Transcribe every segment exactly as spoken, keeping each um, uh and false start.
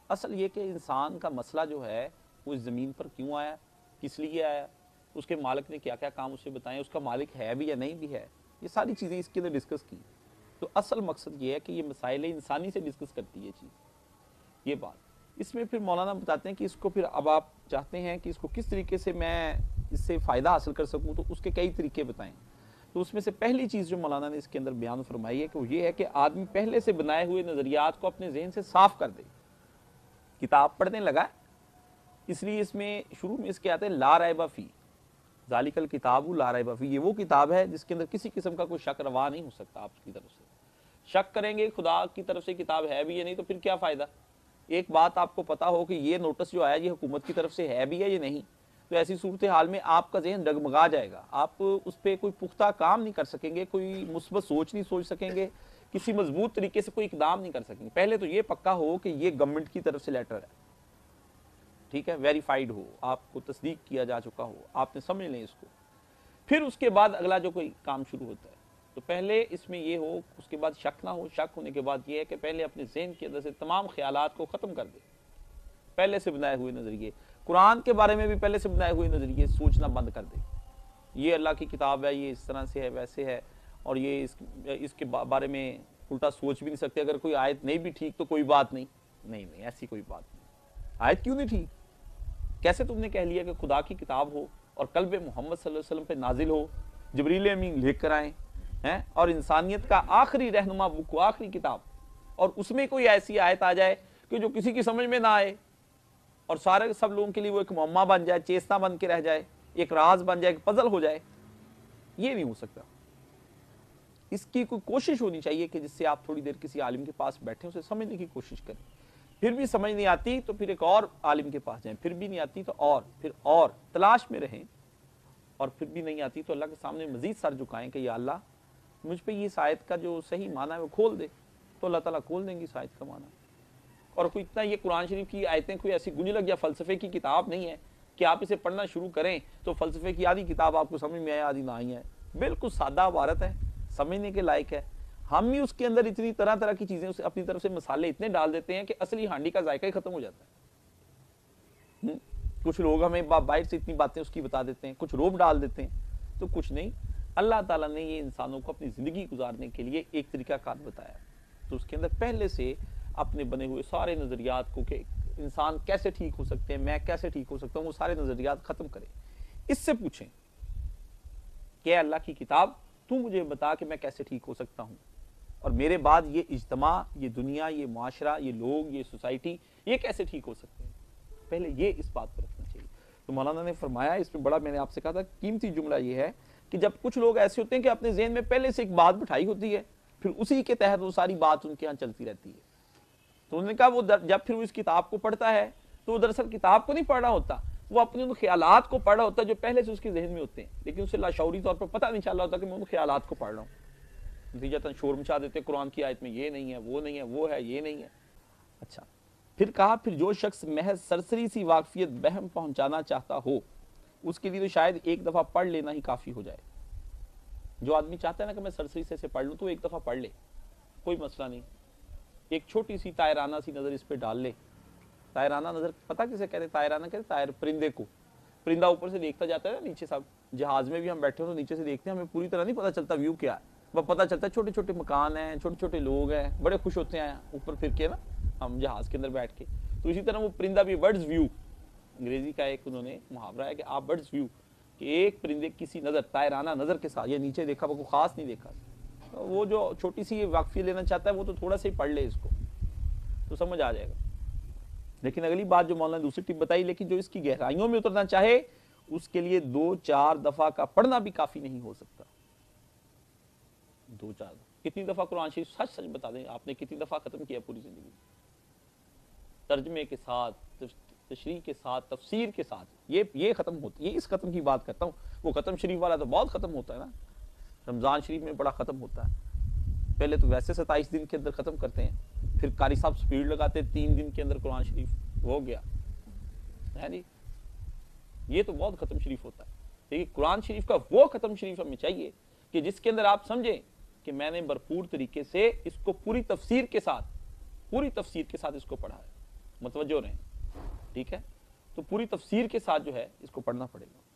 اصل یہ کہ انسان کا مسئلہ جو ہے وہ اس زمین پر کیوں آیا، کس لیے آیا، اس کے مالک نے کیا کیا کام اسے بتائیں، اس کا مالک ہے بھی یا نہیں بھی ہے، یہ ساری چیزیں اس کے اندر ڈسکس کی. تو اصل مقصد یہ ہے کہ یہ مسائل انسانی سے ڈسکس کرتی ہے چیز. یہ بات اس میں پھر مولانا بتاتے ہیں کہ اس کو پھر اب آپ چاہتے ہیں کہ اس کو کس طریقے سے میں اس سے فائدہ حاصل کر سکوں، تو اس کے کئی طریقے بتائیں. تو اس میں سے پہلی چیز جو مولانا نے اس کے اندر بیان فرمائی ہے کہ وہ یہ ہے کہ آدمی پہلے سے بنائے ہوئے نظریات کو اپنے ذہن سے صاف کر دے. کتاب پڑھنے لگا، اس لیے اس میں شروع میں اس کے آتے ہیں لا ریب فی، ذالک الکتاب لا ریب فی، یہ وہ کتاب ہے جس کے اندر کسی قسم کا کوئی شک روا نہیں ہو سکتا. آپ کی طرف سے شک کریں گے خدا کی طرف سے کتاب ہے بھی یا نہیں تو پھر کیا فائدہ. ایک بات آپ کو پتا ہو کہ یہ نوٹس جو آیا یہ حکومت کی طرف سے ہے بھی ہے یا نہیں، تو ایسی صورتحال میں آپ کا ذہن ڈگمگا جائے گا، آپ اس پہ کوئی پختہ کام نہیں کر سکیں گے، کوئی مثبت سوچ نہیں سوچ سکیں گے، کسی مضبوط طریقے سے کوئی اقدام نہیں کر سکیں گے. پہلے تو یہ پکا ہو کہ یہ گورنمنٹ کی طرف سے لیٹر ہے، ٹھیک ہے، ویریفائیڈ ہو، آپ کو تصدیق کیا جا چکا ہو، آپ نے سمجھ لیں اس کو. پھر اس کے بعد اگلا جو کوئی کام شروع ہوتا ہے تو پہلے اس میں یہ ہو، اس کے بعد شک نہ ہو. شک ہونے کے بعد یہ ہے کہ پہلے اپنے ذہن کے اندر سے تمام خیالات کو ختم کر دے، پہلے سے بنائے ہوئے نظریے، قرآن کے بارے میں بھی پہلے سے بنائے ہوئے نظریے سوچنا بند کر دے. یہ اللہ کی کتاب ہے، یہ اس طرح سے ہے، ویسے ہے، اور یہ اس, اس کے بارے میں الٹا سوچ بھی نہیں سکتے. اگر کوئی آیت نہیں بھی ٹھیک تو کوئی بات نہیں. نہیں نہیں ایسی کوئی بات نہیں. آیت کیوں نہیں ٹھیک؟ کیسے تم نے کہہ لیا کہ خدا کی کتاب ہو اور قلب محمد صلی اللہ علیہ وسلم پہ نازل ہو، جبریل امین لے کر آئیں ہیں، اور انسانیت کا آخری رہنما بک ہو، آخری کتاب، اور اس میں کوئی ایسی آیت آ جائے کہ جو کسی کی سمجھ میں نہ آئے اور سارے سب لوگوں کے لیے وہ ایک معمہ بن جائے، چیستہ بن کے رہ جائے، ایک راز بن جائے، ایک پزل ہو جائے. یہ نہیں ہو سکتا. اس کی کوئی کوشش ہونی چاہیے کہ جس سے آپ تھوڑی دیر کسی عالم کے پاس بیٹھیں، اسے سمجھنے کی کوشش کریں. پھر بھی سمجھ نہیں آتی تو پھر ایک اور عالم کے پاس جائیں، پھر بھی نہیں آتی تو اور پھر اور تلاش میں رہیں، اور پھر بھی نہیں آتی تو اللہ کے سامنے مزید سر جھکائیں کہ یا اللہ مجھ پہ یہ اس آیت کا جو صحیح معنی ہے وہ کھول دے. تو اللہ تعالیٰ کھول دیں گی اس آیت کا معنی. اور کوئی اتنا یہ قرآن شریف کی آیتیں کوئی ایسی گنجلک یا فلسفے کی کتاب نہیں ہے کہ آپ اسے پڑھنا شروع کریں تو فلسفے کی آدھی کتاب آپ کو سمجھ میں آئے، آدھی نہ آئی ہے. بالکل سادہ عبارت ہے، سمجھنے کے لائق ہے. ہم ہی اس کے اندر اتنی طرح طرح کی چیزیں اپنی طرف سے مسالے اتنے ڈال دیتے ہیں کہ اصلی ہانڈی کا ذائقہ ہی ختم ہو جاتا ہے. کچھ لوگ ہمیں باہر سے اتنی باتیں اس کی بتا دیتے ہیں، کچھ روب ڈال دیتے ہیں، تو کچھ نہیں. اللہ تعالیٰ نے یہ انسانوں کو اپنی زندگی گزارنے کے لیے ایک طریقہ کار بتایا، تو اس کے اندر پہلے سے اپنے بنے ہوئے سارے نظریات کو کہ انسان کیسے ٹھیک ہو سکتے ہیں، میں کیسے ٹھیک ہو سکتا ہوں، وہ سارے نظریات ختم کریں. اس سے پوچھیں کہ اللہ کی کتاب تو مجھے بتا کہ میں کیسے ٹھیک ہو سکتا ہوں، اور میرے بعد یہ اجتماع، یہ دنیا، یہ معاشرہ، یہ لوگ، یہ سوسائٹی، یہ کیسے ٹھیک ہو سکتے ہیں. پہلے یہ اس بات پر رکھنا چاہیے. تو مولانا نے فرمایا، اس میں بڑا میں نے آپ سے کہا تھا قیمتی جملہ یہ ہے کہ جب کچھ لوگ ایسے ہوتے ہیں کہ اپنے ذہن میں پہلے سے ایک بات بٹھائی ہوتی ہے، پھر اسی کے تحت وہ ساری بات ان کے یہاں چلتی رہتی ہے. تو انہوں نے کہا وہ جب پھر وہ اس کتاب کو پڑھتا ہے تو وہ دراصل کتاب کو نہیں پڑھ رہا ہوتا، وہ اپنے ان خیالات کو پڑھ رہا ہوتا ہے جو پہلے سے اس کے ذہن میں ہوتے ہیں، لیکن اسے لاشعوری طور پر پتہ نہیں چل رہا ہوتا کہ میں ان خیالات کو پڑھ رہا ہوں. نتیجتاً شور مچا دیتے، قرآن کی آیت میں یہ نہیں ہے، وہ نہیں ہے، وہ ہے، یہ نہیں ہے. اچھا پھر کہا پھر جو شخص محض سرسری سی واقفیت بہم پہنچانا چاہتا ہو اس کے لیے تو شاید ایک دفعہ پڑھ لینا ہی کافی ہو جائے. جو آدمی چاہتا ہے نا کہ میں سرسری سے اسے پڑھ لوں تو ایک دفعہ پڑھ لے، کوئی مسئلہ نہیں. ایک چھوٹی سی طائرانہ سی نظر اس پہ ڈال لے. طائرانہ نظر پتہ کسے کہتے ہیں؟ طائرانہ کہتے ہیں طائر پرندے کو. پرندہ اوپر سے دیکھتا جاتا ہے نا نیچے، سب جہاز میں بھی ہم بیٹھے ہو تو نیچے سے دیکھتے ہیں، ہمیں پوری طرح نہیں پتہ چلتا ویو کیا ہے، وہ پتہ چلتا ہے چھوٹے چھوٹے مکان ہیں، چھوٹے چھوٹے لوگ ہیں، بڑے خوش ہوتے ہیں اوپر پھر کے نا ہم جہاز کے اندر بیٹھ کے. تو اسی طرح وہ پرندہ بھی برڈز ویو، انگریزی کا ایک انہوں نے محاورہ ہے کہ آپ برڈز ویو، کہ ایک پرندے کسی نظر طائرانہ نظر کے ساتھ، یہ نیچے دیکھا وہ خاص نہیں دیکھا، وہ جو چھوٹی سی واقفیت لینا چاہتا ہے وہ تو تھوڑا سا ہی پڑھ لے اس کو تو سمجھ آ جائے گا. لیکن اگلی بات جو مولانا نے دوسری ٹپ بتائی، لیکن جو اس کی گہرائیوں میں اترنا چاہے اس کے لیے دو چار دفعہ کا پڑھنا بھی کافی نہیں ہو سکتا. دو چار کتنی دفعہ قرآن شریف سچ سچ بتا دیں آپ نے کتنی دفعہ ختم کیا پوری زندگی؟ ترجمے کے ساتھ، تشریح کے ساتھ، تفسیر کے ساتھ، یہ یہ ختم ہوتی ہے. اس ختم کی بات کرتا ہوں. وہ ختم شریف والا تو بہت ختم ہوتا ہے نا، رمضان شریف میں بڑا ختم ہوتا ہے. پہلے تو ویسے ستائیس دن کے اندر ختم کرتے ہیں، پھر قاری صاحب سپیڈ لگاتے تین دن کے اندر قرآن شریف ہو گیا ہے نہیں. یہ تو بہت ختم شریف ہوتا ہے. لیکن قرآن شریف کا وہ ختم شریف ہمیں چاہیے کہ جس کے اندر آپ سمجھیں کہ میں نے بھرپور طریقے سے اس کو پوری تفسیر کے ساتھ پوری تفسیر کے ساتھ اس کو پڑھا ہے. متوجہ رہیں, ٹھیک ہے. تو پوری تفسیر کے ساتھ جو ہے اس کو پڑھنا پڑے گا.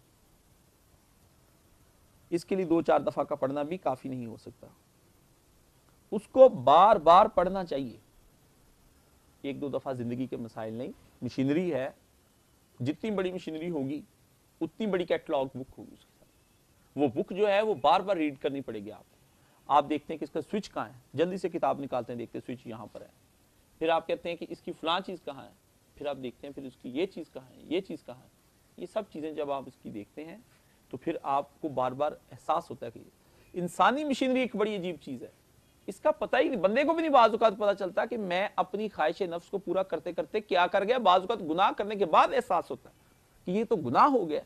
اس کے لیے دو چار دفعہ کا پڑھنا بھی کافی نہیں ہو سکتا, اس کو بار بار پڑھنا چاہیے. ایک دو دفعہ زندگی کے مسائل نہیں, مشینری ہے, جتنی بڑی مشینری ہوگی اتنی بڑی کیٹلاگ بک ہوگی اس کے ساتھ. وہ بک جو ہے وہ بار بار ریڈ کرنی پڑے گی آپ کو. آپ دیکھتے ہیں کہ اس کا سوئچ کہاں ہے, جلدی سے کتاب نکالتے ہیں, دیکھتے ہیں سوئچ یہاں پر ہے. پھر آپ کہتے ہیں کہ اس کی فلاں چیز کہاں ہے, پھر آپ دیکھتے ہیں پھر اس کی یہ چیز کہاں ہے, یہ چیز کہاں ہے. یہ سب چیزیں جب آپ اس کی دیکھتے ہیں تو پھر آپ کو بار بار احساس ہوتا ہے کہ انسانی مشینری ایک بڑی عجیب چیز ہے. اس کا پتہ ہی نہیں, بندے کو بھی نہیں بعض اوقات پتہ چلتا کہ میں اپنی خواہش نفس کو پورا کرتے کرتے کیا کر گیا. بعض اوقات گناہ کرنے کے بعد احساس ہوتا ہے کہ یہ تو گناہ ہو گیا.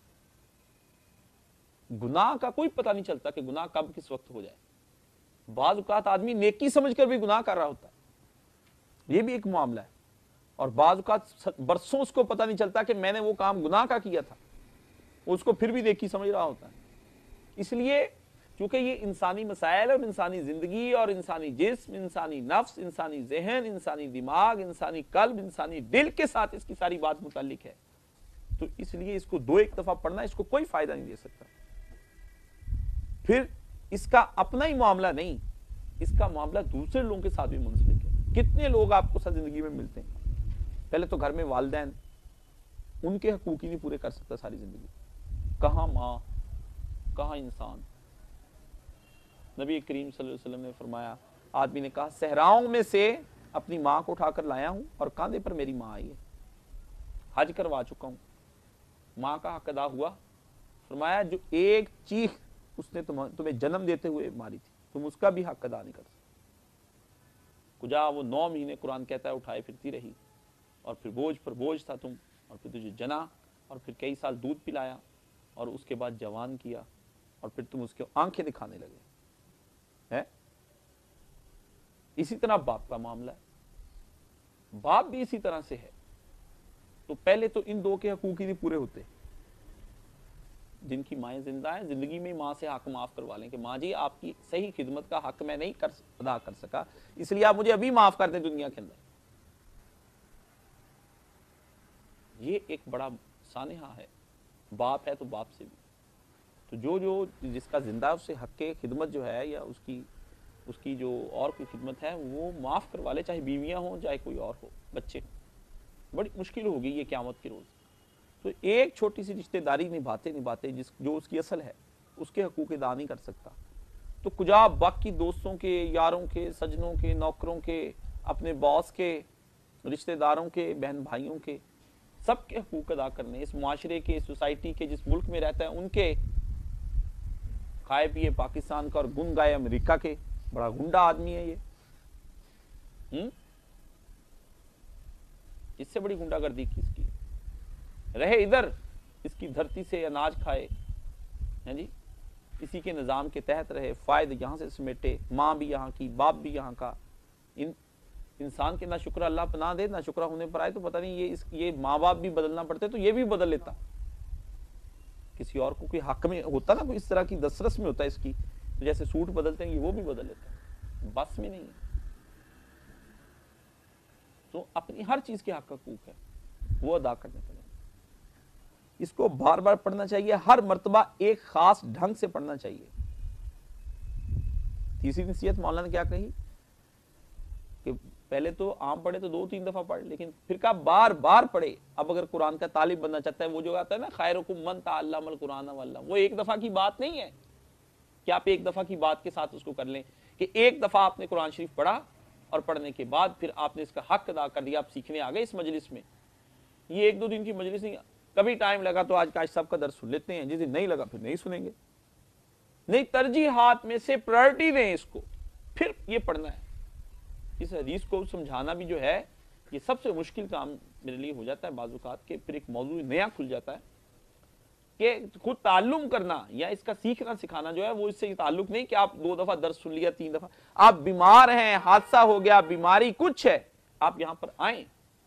گناہ کا کوئی پتہ نہیں چلتا کہ گناہ کب کس وقت ہو جائے. بعض اوقات آدمی نیکی سمجھ کر بھی گناہ کر رہا ہوتا ہے, یہ بھی ایک معاملہ ہے. اور بعض اوقات برسوں اس کو پتہ نہیں چلتا کہ میں نے وہ کام گناہ کا کیا تھا, اس کو پھر بھی نیکی سمجھ رہا ہوتا ہے. اس لیے چونکہ یہ انسانی مسائل اور انسانی زندگی اور انسانی جسم, انسانی نفس, انسانی ذہن, انسانی دماغ, انسانی قلب, انسانی دل کے ساتھ اس کی ساری بات متعلق ہے, تو اس لیے اس کو دو ایک دفعہ پڑھنا اس کو کوئی فائدہ نہیں دے سکتا. پھر اس کا اپنا ہی معاملہ نہیں, اس کا معاملہ دوسرے لوگوں کے ساتھ بھی منسلک ہے. کتنے لوگ آپ کو ساتھ زندگی میں ملتے ہیں, پہلے تو گھر میں والدین, ان کے حقوق ہی نہیں پورے کر سکتا ساری زندگی. کہاں ماں, کہاں انسان. نبی کریم صلی اللہ علیہ وسلم نے فرمایا, آدمی نے کہا صحراؤں میں سے اپنی ماں کو اٹھا کر لایا ہوں اور کاندھے پر میری ماں آئی ہے, حج کروا چکا ہوں, ماں کا حق ادا ہوا. فرمایا جو ایک چیخ اس نے تمہیں جنم دیتے ہوئے ماری تھی, تم اس کا بھی حق ادا نہیں کر سکتے. کجا وہ نو مہینے قرآن کہتا ہے اٹھائے پھرتی رہی, اور پھر بوجھ پر بوجھ تھا تم, اور پھر تجھے جنا, اور پھر کئی سال دودھ پلایا, اور اس کے بعد جوان کیا, اور پھر تم اس کے آنکھیں دکھانے لگے ہے. اسی طرح باپ کا معاملہ ہے, باپ بھی اسی طرح سے ہے. تو پہلے تو ان دو کے حقوق ہی نہیں پورے ہوتے. جن کی مائیں زندہ ہیں, زندگی میں ماں سے حق معاف کروا لیں کہ ماں جی آپ کی صحیح خدمت کا حق میں نہیں کر ادا کر سکا, اس لیے آپ مجھے ابھی معاف کر دیں دنیا کے اندر. یہ ایک بڑا سانحہ ہے. باپ ہے تو باپ سے بھی, تو جو جو جس کا زندہ ہے اس سے حق خدمت جو ہے, یا اس کی اس کی جو اور کوئی خدمت ہے وہ معاف کروا لے, چاہے بیویاں ہوں چاہے کوئی اور ہو, بچے. بڑی مشکل ہوگی یہ قیامت کے روز. تو ایک چھوٹی سی رشتہ داری نبھاتے نبھاتے جس جو اس کی اصل ہے اس کے حقوق ادا نہیں کر سکتا, تو کجا باقی دوستوں کے, یاروں کے, سجنوں کے, نوکروں کے, اپنے باس کے, رشتہ داروں کے, بہن بھائیوں کے, سب کے حقوق ادا کرنے, اس معاشرے کے, سوسائٹی کے, جس ملک میں رہتا ہے ان کے. کھائے پیے پاکستان کا اور گن گائے امریکہ کے, بڑا گنڈا آدمی ہے یہ. ہم اس سے بڑی گنڈا گردی کس کی؟ رہے ادھر, اس کی دھرتی سے اناج کھائے, ہیں جی, اسی کے نظام کے تحت رہے, فائدہ یہاں سے سمیٹے, ماں بھی یہاں کی, باپ بھی یہاں کا. ان انسان کے نہ شکر اللہ پناہ دے, نہ شکرہ ہونے پر آئے تو پتہ نہیں یہ اس یہ ماں باپ بھی بدلنا پڑتے تو یہ بھی بدل لیتا. کسی اور کو کوئی حق میں ہوتا نا, کوئی اس طرح کی دسترس میں ہوتا ہے اس کی, تو جیسے سوٹ بدلتے ہیں یہ وہ بھی بدل لیتا ہے, بس میں نہیں. تو اپنی ہر چیز کے حق حقوق ہے وہ ادا کرنے پڑیں. اس کو بار بار پڑھنا چاہیے, ہر مرتبہ ایک خاص ڈھنگ سے پڑھنا چاہیے. تیسری نصیحت مولانا نے کیا کہی کہ پہلے تو عام پڑھے تو دو تین دفعہ پڑھ, لیکن پھر کہا بار بار پڑھے. اب اگر قرآن کا طالب بننا چاہتا ہے, وہ جو آتا ہے نا خیرکم من تعلم القرآن وعلمہ, وہ ایک دفعہ کی بات نہیں ہے کہ آپ ایک دفعہ کی بات کے ساتھ اس کو کر لیں, کہ ایک دفعہ آپ نے قرآن شریف پڑھا اور پڑھنے کے بعد پھر آپ نے اس کا حق ادا کر دیا, آپ سیکھنے آ گئے اس مجلس میں. یہ ایک دو دن کی مجلس نہیں, کبھی ٹائم لگا تو آج کا آج سب کا درس سن لیتے ہیں, جس دن نہیں لگا پھر نہیں سنیں گے. نہیں, ترجیحات میں سے پرائرٹی دیں اس کو, پھر یہ پڑھنا ہے. اس حدیث کو سمجھانا بھی جو ہے یہ سب سے مشکل کام میرے لیے ہو جاتا ہے بعض اوقات, کہ پھر ایک موضوع نیا کھل جاتا ہے کہ خود تعلم کرنا یا اس کا سیکھنا سکھانا جو ہے وہ اس سے تعلق نہیں کہ آپ دو دفعہ درس سن لیا, تین دفعہ آپ بیمار ہیں, حادثہ ہو گیا, بیماری کچھ ہے, آپ یہاں پر آئیں,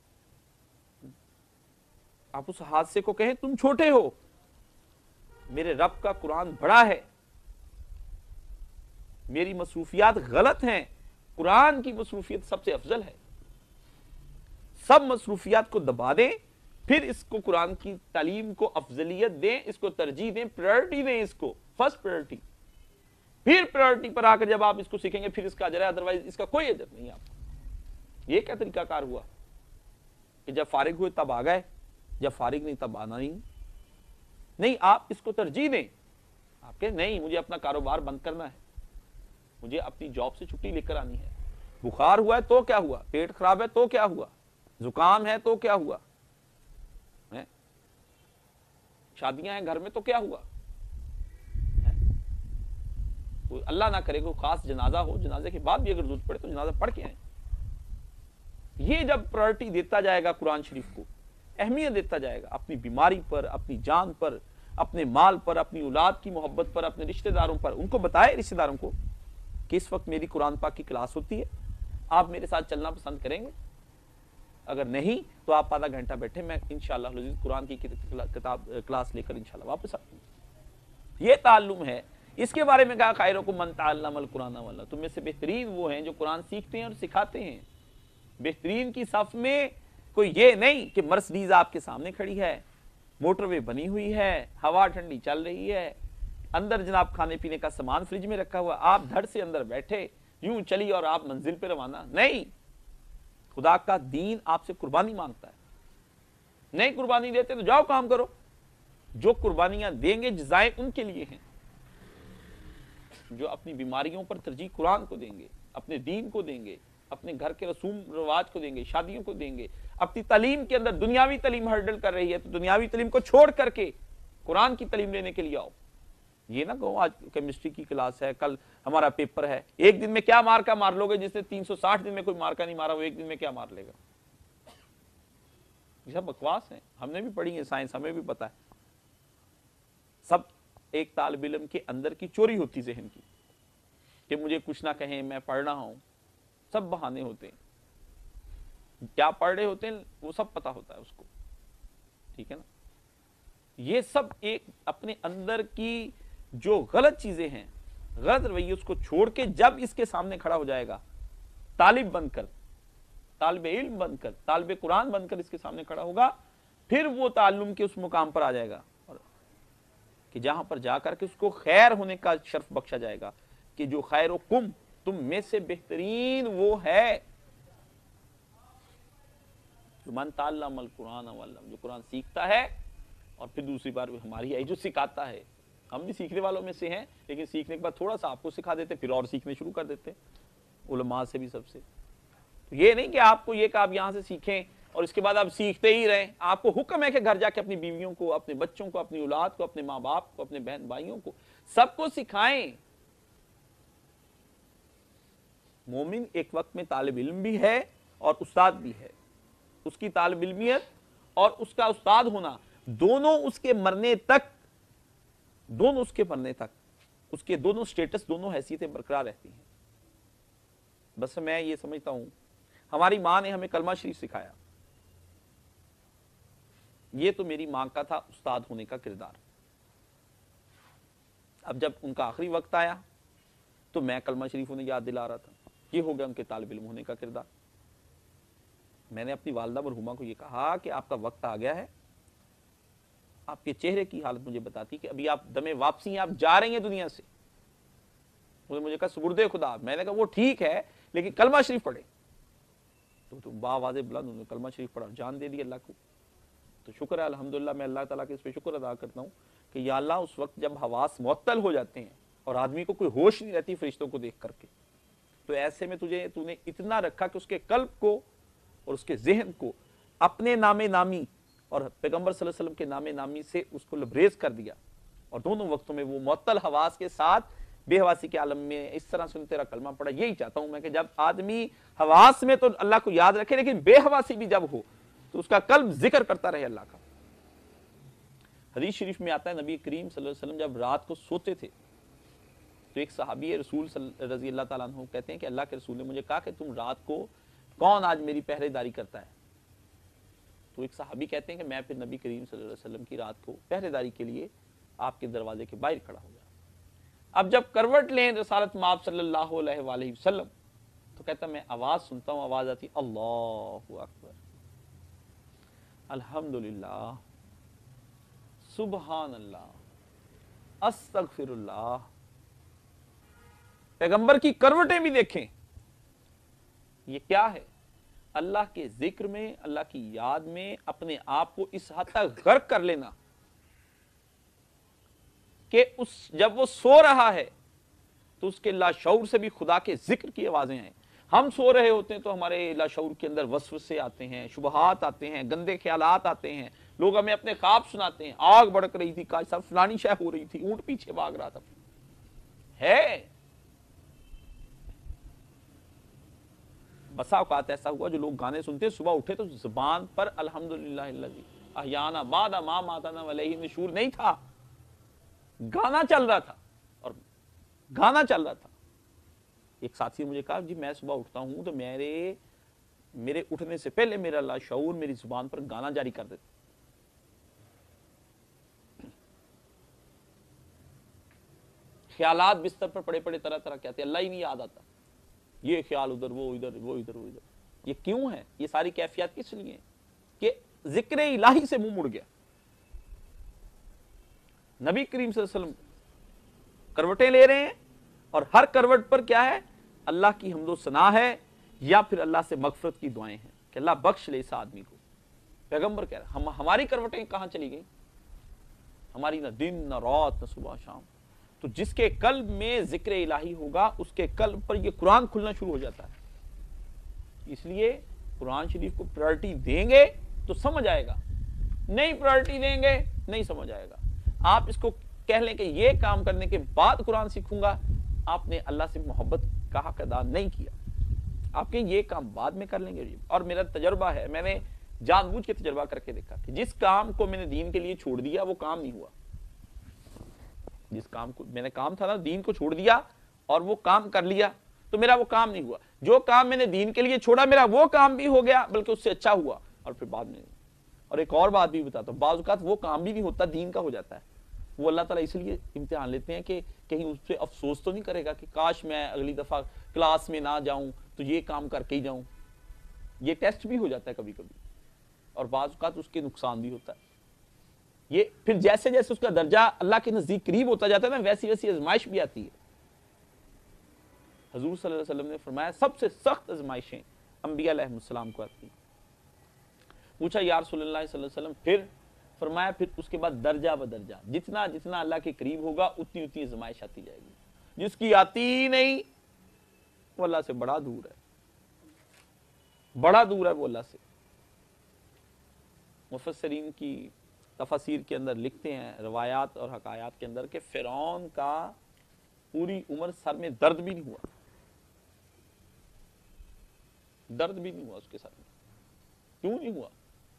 آپ اس حادثے کو کہیں تم چھوٹے ہو, میرے رب کا قرآن بڑا ہے, میری مصروفیات غلط ہیں, قرآن کی مصروفیت سب سے افضل ہے. سب مصروفیات کو دبا دیں، پھر اس کو قرآن کی تعلیم کو افضلیت دیں، اس کو ترجیح دیں، پریورٹی دیں، اس کو فرسٹ پریورٹی، پھر پریورٹی پر آ کر جب آپ اس کو سیکھیں گے پھر اس کا اجر ہے، ادروائز اس کا کوئی اجر نہیں آپ کو۔ یہ کیا طریقہ کار ہوا کہ جب فارغ ہوئے تب آ گئے، جب فارغ نہیں تب آنا نہیں؟ نہیں، آپ اس کو ترجیح دیں، آپ کہ نہیں مجھے اپنا کاروبار بند کرنا ہے، مجھے اپنی جاب سے چھٹی لے کر آنی ہے، بخار ہوا ہے تو کیا ہوا، پیٹ خراب ہے تو کیا ہوا، زکام ہے تو کیا ہوا، شادیاں ہیں گھر میں تو کیا ہوا، اللہ نہ کرے کوئی خاص جنازہ ہو، جنازے کے بعد بھی اگر ضرورت پڑے تو جنازہ پڑھ کے آئیں۔ یہ جب پرائرٹی دیتا جائے گا قرآن شریف کو، اہمیت دیتا جائے گا اپنی بیماری پر، اپنی جان پر، اپنے مال پر، اپنی اولاد کی محبت پر، اپنے رشتہ داروں پر، ان کو بتائے رشتہ داروں کو کہ اس وقت میری قرآن پاک کی کلاس ہوتی ہے، آپ میرے ساتھ چلنا پسند کریں گے؟ اگر نہیں تو آپ آدھا گھنٹہ بیٹھے، میں انشاءاللہ العزیز قرآن کی کتاب کلاس لے کر انشاءاللہ واپس آتا ہوں۔ یہ تعلم ہے۔ اس کے بارے میں کہا خیرکم من تعلم القرآن واللہ، تم میں سے بہترین وہ ہیں جو قرآن سیکھتے ہیں اور سکھاتے ہیں۔ بہترین کی صف میں کوئی یہ نہیں کہ مرسڈیز آپ کے سامنے کھڑی ہے، موٹر وے بنی ہوئی ہے، ہوا ٹھنڈی چل رہی ہے، اندر جناب کھانے پینے کا سامان فریج میں رکھا ہوا، آپ دھڑ سے اندر بیٹھے، یوں چلی اور آپ منزل پہ روانہ۔ نہیں، خدا کا دین آپ سے قربانی مانگتا ہے۔ نہیں قربانی دیتے تو جاؤ کام کرو۔ جو قربانیاں دیں گے جزائیں ان کے لیے ہیں، جو اپنی بیماریوں پر ترجیح قرآن کو دیں گے، اپنے دین کو دیں گے، اپنے گھر کے رسوم رواج کو دیں گے، شادیوں کو دیں گے، اپنی تعلیم کے اندر دنیاوی تعلیم ہرڈل کر رہی ہے تو دنیاوی تعلیم کو چھوڑ کر کے قرآن کی تعلیم لینے کے لیے آؤ۔ یہ نہ کہو آج کیمسٹری کی کلاس ہے، کل ہمارا پیپر ہے، ایک دن میں کیا مارکا مار لو گے؟ جس نے تین سو ساٹھ دن میں کوئی مارکا نہیں مارا وہ ایک دن میں کیا مار لے گا؟ یہ سب بکواس ہیں، ہم نے بھی پڑھی ہے سائنس، ہمیں بھی پتا ہے۔ سب ایک طالب علم کے اندر کی چوری ہوتی ذہن کی کہ مجھے کچھ نہ کہیں، میں پڑھ رہا ہوں، سب بہانے ہوتے ہیں، کیا پڑھ رہے ہوتے ہیں وہ سب پتا ہوتا ہے اس کو، ٹھیک ہے نا؟ یہ سب ایک اپنے اندر کی جو غلط چیزیں ہیں، غلط رویے، اس کو چھوڑ کے جب اس کے سامنے کھڑا ہو جائے گا طالب بن کر، طالب علم بن کر، طالب قرآن بن کر اس کے سامنے کھڑا ہوگا، پھر وہ تعلم کے اس مقام پر آ جائے گا کہ جہاں پر جا کر کے اس کو خیر ہونے کا شرف بخشا جائے گا کہ جو خیرکم، تم میں سے بہترین وہ ہے جو من تعلم القرآن والعلم، جو قرآن سیکھتا ہے اور پھر دوسری بار ہماری ہے جو سکھاتا ہے۔ ہم بھی سیکھنے والوں میں سے ہیں، لیکن سیکھنے کے بعد تھوڑا سا آپ کو سکھا دیتے، پھر اور سیکھنے شروع کر دیتے علماء سے بھی، سب سے۔ تو یہ نہیں کہ آپ کو یہ کہ آپ یہاں سے سیکھیں اور اس کے بعد آپ سیکھتے ہی رہیں، آپ کو حکم ہے کہ گھر جا کے اپنی بیویوں کو، اپنے بچوں کو، اپنی اولاد کو، اپنے ماں باپ کو، اپنے بہن بھائیوں کو، سب کو سکھائیں۔ مومن ایک وقت میں طالب علم بھی ہے اور استاد بھی ہے، اس کی طالب علمیت اور اس کا استاد ہونا دونوں اس کے مرنے تک، دونوں اس کے مرنے تک اس کے دونوں سٹیٹس، دونوں حیثیتیں برقرار رہتی ہیں۔ بس میں یہ سمجھتا ہوں ہماری ماں نے ہمیں کلمہ شریف سکھایا، یہ تو میری ماں کا تھا استاد ہونے کا کردار۔ اب جب ان کا آخری وقت آیا تو میں کلمہ شریف انہیں یاد دلا رہا تھا، یہ ہو گیا ان کے طالب علم ہونے کا کردار۔ میں نے اپنی والدہ مرحومہ کو یہ کہا کہ آپ کا وقت آ گیا ہے، آپ کے چہرے کی حالت مجھے بتاتی کہ ابھی آپ دمے واپسی ہیں، آپ جا رہی ہیں دنیا سے۔ انہوں نے مجھے کہا سپرد خدا، میں نے کہا وہ ٹھیک ہے لیکن کلمہ شریف پڑھے تو تو باواز بلند انہوں نے کلمہ شریف پڑھا، جان دے دی اللہ کو۔ تو شکر ہے الحمدللہ، میں اللہ تعالیٰ کے اس پہ شکر ادا کرتا ہوں کہ یا اللہ اس وقت جب حواس معطل ہو جاتے ہیں اور آدمی کو کوئی ہوش نہیں رہتی فرشتوں کو دیکھ کر کے، تو ایسے میں تجھے تو نے اتنا رکھا کہ اس کے قلب کو اور اس کے ذہن کو اپنے نام نامی اور پیغمبر صلی اللہ علیہ وسلم کے نام نامی سے اس کو لبریز کر دیا، اور دونوں وقتوں میں وہ معطل حواس کے ساتھ بے حواسی کے عالم میں اس طرح سے تیرا کلمہ پڑھا۔ یہی چاہتا ہوں میں کہ جب آدمی حواس میں تو اللہ کو یاد رکھے لیکن بے حواسی بھی جب ہو تو اس کا قلب ذکر کرتا رہے اللہ کا۔ حدیث شریف میں آتا ہے نبی کریم صلی اللہ علیہ وسلم جب رات کو سوتے تھے تو ایک صحابی رسول رضی اللہ تعالیٰ عنہ کہتے ہیں کہ اللہ کے رسول نے مجھے کہا کہ تم رات کو کون آج میری پہرے داری کرتا ہے؟ تو ایک صحابی کہتے ہیں کہ میں پھر نبی کریم صلی اللہ علیہ وسلم کی رات کو پہرے داری کے لیے آپ کے دروازے کے باہر کھڑا ہو گیا۔ اب جب کروٹ لیں رسالت مآب صلی اللہ علیہ وآلہ وسلم تو کہتا میں آواز سنتا ہوں، آواز آتی اللہ اکبر، अल्हम्दुलिल्लाह, सुबहान अल्लाह, अस्तगफिरुल्लाह। पैगंबर की करवटें भी देखें, ये क्या है? अल्लाह के जिक्र में, अल्लाह की याद में अपने आप को इस हद तक गर्क कर लेना कि उस जब वो सो रहा है तो उसके लाशऊर से भी खुदा के जिक्र की आवाजें हैं। हम सो रहे होते हैं तो हमारे लाशऊर के अंदर वसवसे आते हैं, शुबहात आते हैं, गंदे ख्यालात आते हैं, लोग हमें अपने ख्वाब सुनाते हैं। आग भड़क रही थी, काश साहब फलानी शय हो रही थी, ऊंट पीछे भाग रहा था। है बसा औकात ऐसा हुआ जो लोग गाने सुनते, सुबह उठे तो जुबान पर अल्हम्दुलिल्लाह अहयाना बादा मा माताना वलैहि नशूर नहीं था, गाना चल रहा था। और गाना चल रहा था। एक साथी ने मुझे कहा, जी मैं सुबह उठता हूं तो मेरे मेरे उठने से पहले मेरा लाशऊर मेरी जुबान पर गाना जारी कर देता। ख्यालात बिस्तर पर पड़े पड़े तरह तरह कहते, अल्लाह ही नहीं याद आता, ये ख्याल उधर, वो इधर, वो इधर, वो इधर। ये क्यों है? ये सारी कैफियत किस लिए कि जिक्र इलाही से मुंह मुड़ गया। नबी करीम सल्लल्लाहु अलैहि वसल्लम करवटें ले रहे हैं और हर करवट पर क्या है? अल्लाह की हम्दो सना है या फिर अल्लाह से मगफरत की दुआएं हैं कि अल्लाह बख्श ले इस आदमी को। पैगंबर कह रहे हम हमारी करवटें कहां चली गई? हमारी ना दिन ना रात ना सुबह शाम। तो जिसके कल्ब में जिक्र इलाही होगा उसके कल्ब पर यह कुरान खुलना शुरू हो जाता है। इसलिए कुरान शरीफ को प्रायोरिटी देंगे तो समझ आएगा, नहीं प्रायोरिटी देंगे नहीं समझ आएगा। आप इसको कह लें कि ये काम करने के बाद कुरान सीखूंगा, आपने अल्लाह से मोहब्बत का हक अदा नहीं किया। आपके ये काम बाद में कर लेंगे। और मेरा तजर्बा है, मैंने जानबूझ के तजर्बा करके देखा कि जिस काम को मैंने दीन के लिए छोड़ दिया वो काम नहीं हुआ। जिस काम को मैंने काम था ना दीन को छोड़ दिया और वो काम कर लिया तो मेरा वो काम नहीं हुआ। जो काम मैंने दीन के लिए छोड़ा मेरा वो काम भी हो गया, बल्कि उससे अच्छा हुआ। और फिर बाद में और एक और बात भी बताता हूं, बाज़ औक़ात वो काम भी नहीं होता, दीन का हो जाता है। वो अल्लाह ताला इसलिए इम्तिहान लेते हैं कि कहीं उस पर अफसोस तो नहीं करेगा कि काश मैं अगली दफा क्लास में ना जाऊं तो ये काम करके ही जाऊं। ये टेस्ट भी हो जाता है कभी कभी, और बाज़ औक़ात उसके नुकसान भी होता है। ये फिर जैसे जैसे उसका दर्जा अल्लाह के नजदीक करीब होता जाता है ना, वैसी वैसी आजमाइश भी आती है। हुजूर सल्लल्लाहु अलैहि वसल्लम ने फरमाया सबसे सख्त आजमाइशें अंबिया अलैहिस्सलाम को आती। पूछा या रसूलुल्लाह सल्लल्लाहु अलैहि वसल्लम, फिर फरमाया फिर उसके बाद दर्जा ब दर्जा, जितना जितना अल्लाह के करीब होगा उतनी उतनी आजमाइश आती जाएगी। जिसकी आती ही नहीं वो अल्लाह से बड़ा दूर है, बड़ा दूर है वो अल्लाह से। मुफस्सिरीन की तफसीर के अंदर लिखते हैं, रवायात और हकायात के अंदर, कि फिरौन का पूरी उम्र सर में दर्द भी नहीं हुआ, दर्द भी नहीं हुआ उसके सर में। क्यों नहीं हुआ?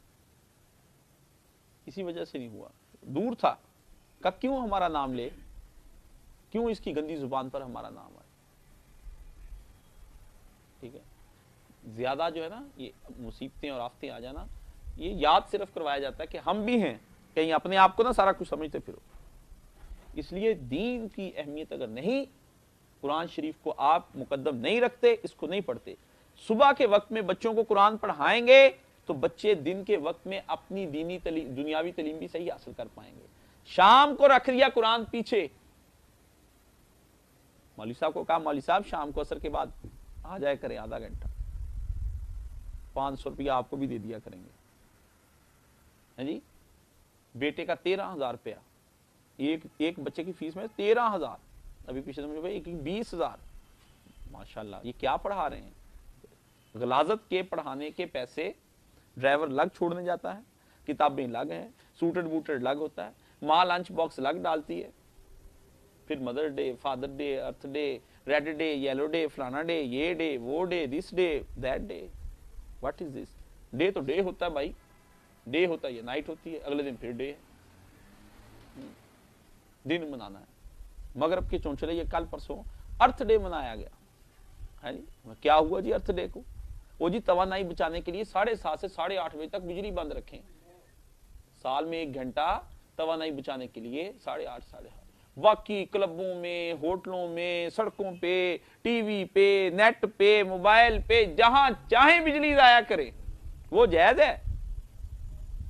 इसी वजह से नहीं हुआ, दूर था। का क्यों हमारा नाम ले, क्यों इसकी गंदी जुबान पर हमारा नाम आए? ठीक है, ज्यादा जो है ना ये मुसीबतें और आफतें आ जाना, ये याद सिर्फ करवाया जाता है कि हम भी हैं, कहीं अपने आप को ना सारा कुछ समझते फिरो। इसलिए दीन की अहमियत अगर नहीं, कुरान शरीफ को आप मुकद्दम नहीं रखते, इसको नहीं पढ़ते, सुबह के वक्त में बच्चों को कुरान पढ़ाएंगे तो बच्चे दिन के वक्त में अपनी दीनी तलीम, दुनियावी तलीम भी सही हासिल कर पाएंगे। शाम को रख दिया कुरान पीछे, मौलवी साहब को कहा मौलवी साहब शाम को असर के बाद आ जाए करें आधा घंटा, पांच सौ रुपया आपको भी दे दिया करेंगे। है जी, बेटे का तेरह हजार रुपया, एक एक बच्चे की फीस में तेरह हजार, अभी पिछले मुझे एक बीस हजार। माशाल्लाह, ये क्या पढ़ा रहे हैं? गलाजत के पढ़ाने के पैसे ड्राइवर लग छोड़ने जाता है, किताबें लग हैं, सूटेड बूटेड लग होता है, माँ लंच बॉक्स लग डालती है, फिर mother day, father day, earth day, red day, yellow day, फलाना डे, ये डे, वो day, this day, that day. What is this? Day तो डे होता है भाई, डे होता है, ये नाइट होती है, अगले दिन फिर डे है। दिन मनाना है। मगरब के चौंचले ये कल परसों अर्थ डे मनाया गया है जी। क्या हुआ जी अर्थ डे को? वो जी तवानाई बचाने के लिए साढ़े सात से साढ़े आठ बजे तक बिजली बंद रखें, साल में एक घंटा तवानाई बचाने के लिए साढ़े आठ साढ़े आठ। बाकी क्लबों में, होटलों में, सड़कों पे, टीवी पे, नेट पे, मोबाइल पे, जहां चाहे बिजली जाया करे, वो जायज है?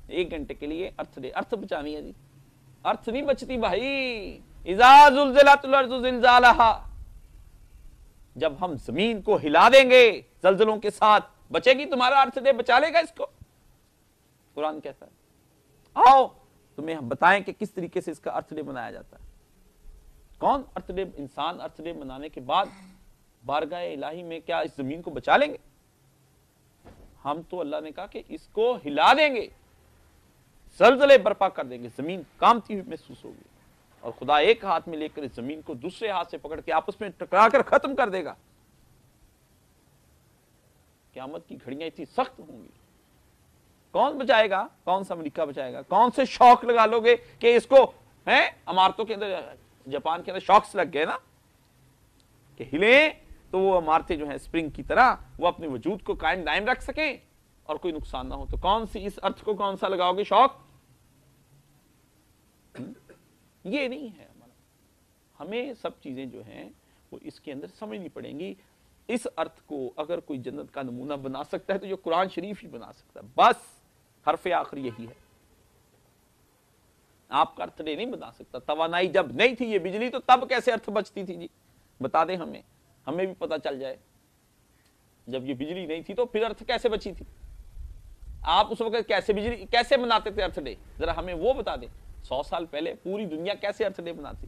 ایک گھنٹے کے لیے ارتھ ڈے، ارتھ بچانی ہے جی، ارتھ نہیں بچتی بھائی. اذا زلزلت الارض زلزالہا، جب ہم زمین کو ہلا دیں گے زلزلوں کے ساتھ، بچے گی تمہارا ارتھ ڈے، بچا لے گا اس کو. قرآن کہتا ہے آؤ تمہیں ہم بتائیں کہ کس طریقے سے اس کا ارتھ ڈے منایا جاتا ہے. کون ارتھ ڈے؟ انسان ارتھ ڈے منانے کے بعد بارگاہ الہی میں کیا اس زمین کو بچا لیں گے؟ ہم تو اللہ نے کہا کہ اس کو ہلا دیں گے، زلزلے برپا کر دیں گے، زمین کامتی ہوئی محسوس ہوگی، اور خدا ایک ہاتھ میں لے کر اس زمین کو دوسرے ہاتھ سے پکڑ کے آپس میں ٹکرا کر ختم کر دے گا. قیامت کی گھڑیاں اتنی سخت ہوں گی. کون بچائے گا؟ کون سا امریکہ بچائے گا؟ کون سے شوق لگا لو گے کہ اس کو ہیں عمارتوں کے اندر، جاپان کے اندر شوقس لگ گئے نا کہ ہلیں تو وہ عمارتیں جو ہیں اسپرنگ کی طرح وہ اپنے وجود کو قائم دائم رکھ سکیں اور کوئی نقصان نہ ہو. تو کون سی اس ارتھ کو کون سا لگاؤ گے شوق؟ یہ نہیں ہے ہمارا. ہمیں سب چیزیں جو ہیں وہ اس کے اندر سمجھنی پڑیں گی. اس ارتھ کو اگر کوئی جنت کا نمونہ بنا سکتا ہے تو جو قرآن شریف ہی بنا سکتا ہے. بس حرف آخر یہی ہے. آپ کا ارتھ ڈے نہیں بنا سکتا. توانائی جب نہیں تھی یہ بجلی، تو تب کیسے ارتھ بچتی تھی جی؟ بتا دیں ہمیں، ہمیں بھی پتا چل جائے. جب یہ بجلی نہیں تھی تو پھر ارتھ کیسے بچی تھی؟ آپ اس وقت کیسے بجلی کیسے مناتے تھے ارتھ ڈے؟ ذرا ہمیں وہ بتا دیں. سو سال پہلے پوری دنیا کیسے ارتھ ڈے مناتی؟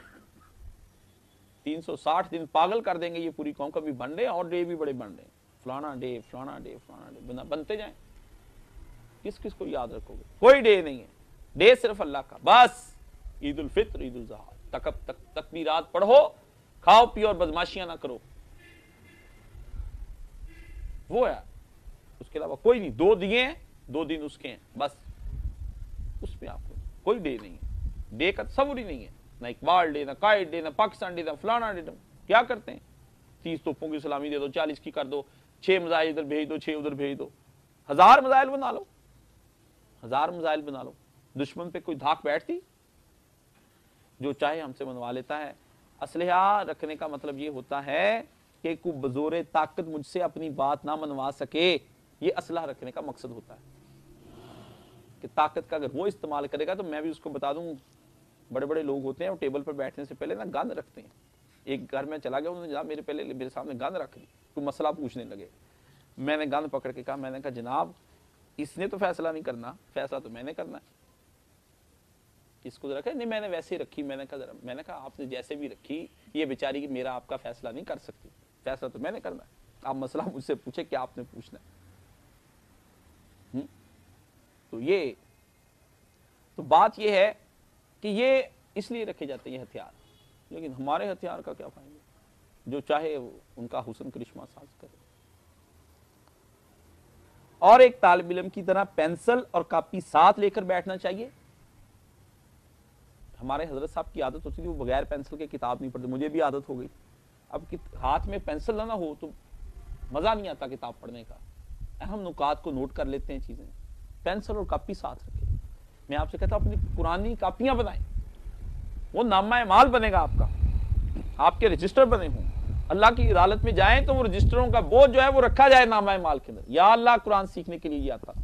تین سو ساٹھ دن پاگل کر دیں گے یہ پوری قوم. کبھی بن رہے اور ڈے بھی بڑے بن رہے ہیں، فلانا ڈے فلانا ڈے فلانا ڈے بنتے جائیں. کس کس کو یاد رکھو گے؟ کوئی ڈے نہیں ہے. ڈے صرف اللہ کا. بس عید الفطر، عید الاضحیٰ، تک تک تکبیرات پڑھو، کھاؤ پیو اور بدماشیاں نہ کرو، وہ ہے. اس کے علاوہ کوئی نہیں. دو دیے ہیں، دو دن اس کے ہیں، بس. اس میں آپ کو کوئی ڈے نہیں ہے. ڈے کا تصور ہی نہیں ہے. نہ اقبال ڈے، نہ قائد ڈے، نہ پاکستان ڈے، نہ فلانا ڈے. کیا کرتے ہیں؟ تیس توپوں کی سلامی دے دو، چالیس کی کر دو، چھ میزائل ادھر بھیج دو، چھ ادھر بھیج دو. ہزار میزائل بنا لو، ہزار میزائل بنا لو. دشمن پہ کوئی دھاک بیٹھتی؟ جو چاہے ہم سے منوا لیتا ہے. اسلحہ رکھنے کا مطلب یہ ہوتا ہے کہ کوئی بزور طاقت مجھ سے اپنی بات نہ منوا سکے. یہ اسلحہ رکھنے کا مقصد ہوتا ہے کہ طاقت کا اگر وہ استعمال کرے گا تو میں بھی اس کو بتا دوں. بڑے بڑے لوگ ہوتے ہیں وہ ٹیبل پر بیٹھنے سے پہلے نا گن رکھتے ہیں. ایک گھر میں چلا گیا، انہوں نے جناب میرے پہلے میرے سامنے گن رکھ دی، کوئی مسئلہ پوچھنے لگے. میں نے گن پکڑ کے کہا، میں نے کہا جناب اس نے تو فیصلہ نہیں کرنا، فیصلہ تو میں نے کرنا ہے. کس کو رکھا؟ نہیں میں نے ویسے ہی رکھی. میں نے کہا ذرا میں نے کہا آپ نے جیسے بھی رکھی یہ بیچاری کہ میرا آپ کا فیصلہ نہیں کر سکتی، فیصلہ تو میں نے کرنا ہے. آپ مسئلہ مجھ سے پوچھے کیا آپ نے پوچھنا ہے. تو یہ تو بات یہ ہے کہ یہ اس لیے رکھے جاتے ہیں یہ ہتھیار. لیکن ہمارے ہتھیار کا کیا فائدہ؟ جو چاہے ان کا حسن کرشمہ ساز کرے. اور ایک طالب علم کی طرح پینسل اور کاپی ساتھ لے کر بیٹھنا چاہیے. ہمارے حضرت صاحب کی عادت ہوتی تھی وہ بغیر پینسل کے کتاب نہیں پڑھتے. مجھے بھی عادت ہو گئی. اب ہاتھ میں پینسل نہ ہو تو مزہ نہیں آتا کتاب پڑھنے کا. اہم نکات کو نوٹ کر لیتے ہیں چیزیں. پینسل اور کاپی ساتھ رکھیں. میں آپ سے کہتا ہوں اپنی پرانی کاپیاں بنائیں. وہ نامہ مال بنے گا آپ کا، آپ کے رجسٹر بنے ہوں. اللہ کی عدالت میں جائیں تو وہ رجسٹروں کا بوجھ جو ہے وہ رکھا جائے نامہ مال کے اندر. یا اللہ قرآن سیکھنے کے لیے یہ آتا.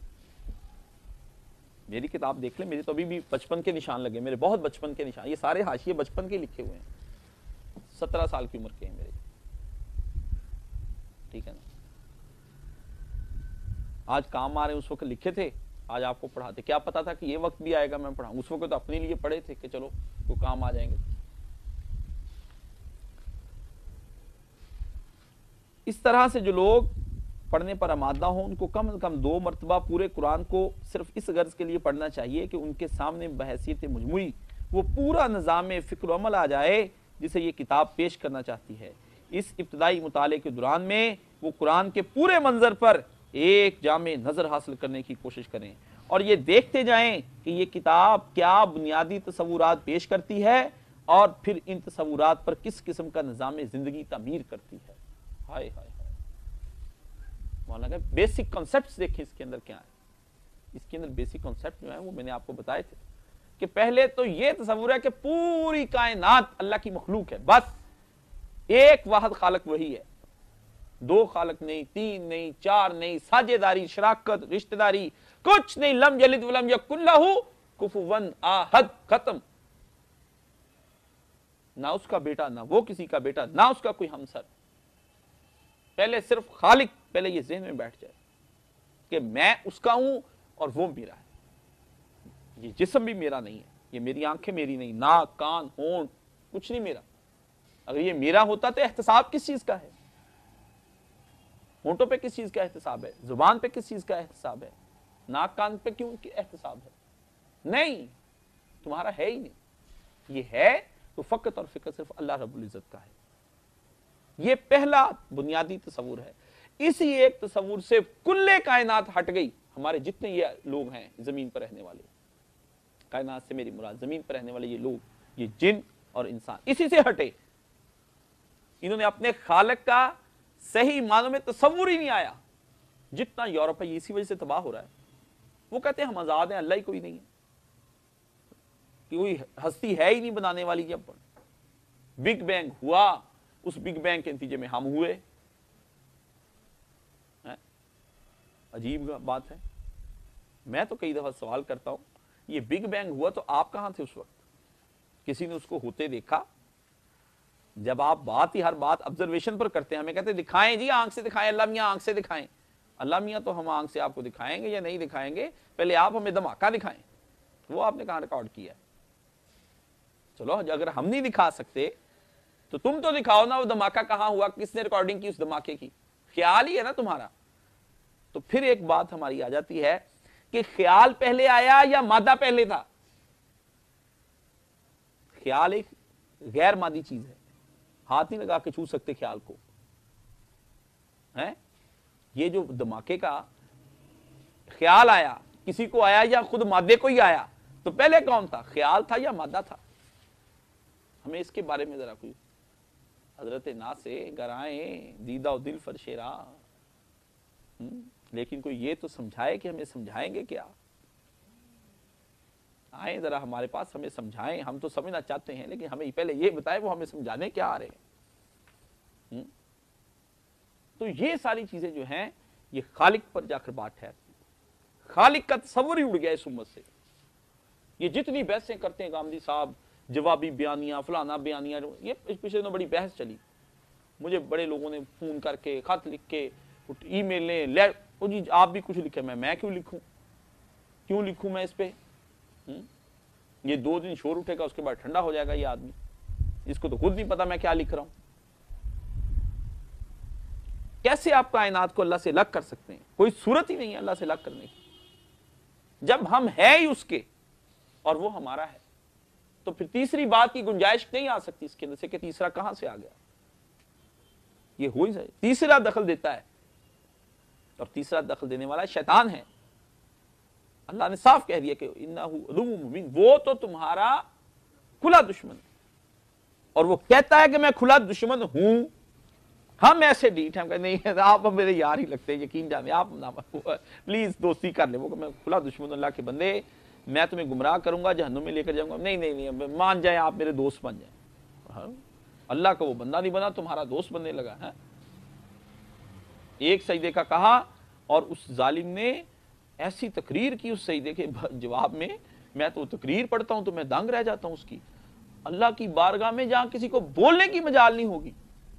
میری کتاب دیکھ لیں، میری تو ابھی بھی بچپن کے نشان لگے، میرے بہت بچپن کے نشان. یہ سارے حاشیے بچپن کے لکھے ہوئے ہیں. سترہ سال کی عمر کے ہیں میرے. ٹھیک ہے نا؟ آج کام آ رہے ہیں، اس وقت لکھے تھے، آج آپ کو پڑھاتے. کیا پتا تھا کہ یہ وقت بھی آئے گا میں پڑھاؤں. اس وقت تو اپنے لیے پڑھے تھے کہ چلو وہ کام آ جائیں گے. اس طرح سے جو لوگ پڑھنے پر آمادہ ہوں ان کو کم از کم دو مرتبہ پورے قرآن کو صرف اس غرض کے لیے پڑھنا چاہیے کہ ان کے سامنے بحیثیت مجموعی وہ پورا نظام فکر و عمل آ جائے جسے یہ کتاب پیش کرنا چاہتی ہے. اس ابتدائی مطالعے کے دوران میں وہ قرآن کے پورے منظر پر ایک جامع نظر حاصل کرنے کی کوشش کریں اور یہ دیکھتے جائیں کہ یہ کتاب کیا بنیادی تصورات پیش کرتی ہے اور پھر ان تصورات پر کس قسم کا نظام زندگی تعمیر کرتی ہے. ہائے ہائے ہائے مولانا کہ بیسک کانسیپٹس دیکھیں اس کے اندر کیا ہے. اس کے اندر بیسک کانسیپٹ جو ہیں وہ میں نے آپ کو بتائے تھے کہ پہلے تو یہ تصور ہے کہ پوری کائنات اللہ کی مخلوق ہے. بس ایک واحد خالق وہی ہے. دو خالق نہیں، تین نہیں، چار نہیں، ساجیداری، شراکت، رشتہ داری، کچھ نہیں. لم یلد ولم یکن لہ کفوا احد. ختم. نہ اس کا بیٹا، نہ وہ کسی کا بیٹا، نہ اس کا کوئی ہمسر. پہلے صرف خالق، پہلے یہ ذہن میں بیٹھ جائے کہ میں اس کا ہوں اور وہ میرا ہے. یہ جسم بھی میرا نہیں ہے، یہ میری آنکھیں میری نہیں، ناک، کان، ہونٹ، کچھ نہیں میرا. اگر یہ میرا ہوتا تو احتساب کس چیز کا ہے؟ ہونٹوں پہ کس چیز کا احتساب ہے؟ زبان پہ کس چیز کا احتساب ہے؟ ناک کان پہ کیوں احتساب ہے؟ نہیں، تمہارا ہے ہی نہیں. یہ ہے تو فقط اور فقط صرف اللہ رب العزت کا ہے. یہ پہلا بنیادی تصور ہے. اسی ایک تصور سے کل کائنات ہٹ گئی. ہمارے جتنے یہ لوگ ہیں زمین پر رہنے والے، کائنات سے میری مراد زمین پر رہنے والے یہ لوگ، یہ جن اور انسان، اسی سے ہٹے. انہوں نے اپنے خالق کا صحیح معنوں میں تصور ہی نہیں آیا. جتنا یورپ ہے یہ اسی وجہ سے تباہ ہو رہا ہے. وہ کہتے ہیں ہم آزاد ہیں، اللہ ہی کوئی نہیں ہے، کوئی ہستی ہے ہی نہیں بنانے والی. جب بگ بینگ ہوا، اس بگ بینگ کے نتیجے میں ہم ہوئے. عجیب بات ہے. میں تو کئی دفعہ سوال کرتا ہوں، یہ بگ بینگ ہوا تو آپ کہاں تھے اس وقت؟ کسی نے اس کو ہوتے دیکھا؟ جب آپ بات ہی ہر بات آبزرویشن پر کرتے ہیں، ہمیں کہتے ہیں دکھائیں جی، آنکھ سے دکھائیں، اللہ میاں آنکھ سے دکھائیں. اللہ میاں تو ہم آنکھ سے آپ کو دکھائیں گے یا نہیں دکھائیں گے، پہلے آپ ہمیں دھماکہ دکھائیں. وہ آپ نے کہاں ریکارڈ کیا ہے؟ چلو اگر ہم نہیں دکھا سکتے تو تم تو دکھاؤ نا. وہ دھماکہ کہاں ہوا؟ کس نے ریکارڈنگ کی اس دھماکے کی؟ خیال ہی ہے نا تمہارا. تو پھر ایک بات ہماری آ جاتی ہے کہ خیال پہلے آیا یا مادہ پہلے تھا؟ خیال ایک غیر مادی چیز ہے، ہاتھ نہیں لگا کے چھو سکتے خیال کو. یہ جو دھماکے کا خیال آیا، کسی کو آیا یا خود مادے کو ہی آیا؟ تو پہلے کون تھا، خیال تھا یا مادہ تھا؟ ہمیں اس کے بارے میں ذرا کوئی حضرت نا سے گرائیں دیدہ و دل فرشیرا. لیکن کوئی یہ تو سمجھائے کہ ہمیں سمجھائیں گے کیا؟ آئیں ذرا ہمارے پاس، ہمیں سمجھائیں. ہم تو سمجھنا چاہتے ہیں لیکن ہمیں پہلے یہ بتائیں وہ ہمیں سمجھانے کیا آ رہے ہیں. تو یہ ساری چیزیں جو ہیں یہ خالق پر جا کر بات ٹھہرتی. خالق کا تصور ہی اڑ گیا اس امت سے. یہ جتنی بحثیں کرتے ہیں گامدی صاحب، جوابی بیانیاں، فلانا بیانیاں، یہ پچھلے دنوں بڑی بحث چلی. مجھے بڑے لوگوں نے فون کر کے، خط لکھ کے، ای میل لیں، لے او جی آپ بھی کچھ لکھیں. میں میں کیوں لکھوں کیوں لکھوں میں اس پہ؟ یہ دو دن شور اٹھے گا، اس کے بعد ٹھنڈا ہو جائے گا یہ آدمی. اس کو تو خود نہیں پتا میں کیا لکھ رہا ہوں. کیسے آپ کائنات کو اللہ سے الگ کر سکتے ہیں؟ کوئی صورت ہی نہیں ہے اللہ سے الگ کرنے کی. جب ہم ہیں ہی اس کے اور وہ ہمارا ہے تو پھر تیسری بات کی گنجائش نہیں آ سکتی اس کے اندر سے کہ تیسرا کہاں سے آ گیا. یہ ہو ہی جائے. تیسرا دخل دیتا ہے اور تیسرا دخل دینے والا شیطان ہے. اللہ نے صاف کہہ دیا کہ انہ عدو مبین، وہ تو تمہارا کھلا دشمن ہے. اور وہ کہتا ہے کہ میں کھلا دشمن ہوں. ہم ایسے ڈیٹ ہیں کہ نہیں آپ میرے یار ہی لگتے ہیں، یقین جانے آپ پلیز دوستی کر لیں. وہ کہ میں کھلا دشمن اللہ کے بندے، میں تمہیں گمراہ کروں گا، جہنم میں لے کر جاؤں گا. نہیں نہیں نہیں، مان جائیں آپ میرے دوست بن جائیں. اللہ کا وہ بندہ نہیں بنا، تمہارا دوست بننے لگا ہے. ایک سجدے کا کہا اور اس ظالم نے ایسی تقریر کی اس سجدے کے جواب میں، میں تو تقریر پڑھتا ہوں تو میں دنگ رہ جاتا ہوں اس کی. اللہ کی بارگاہ میں جہاں کسی کو بولنے کی مجال نہیں ہوگی،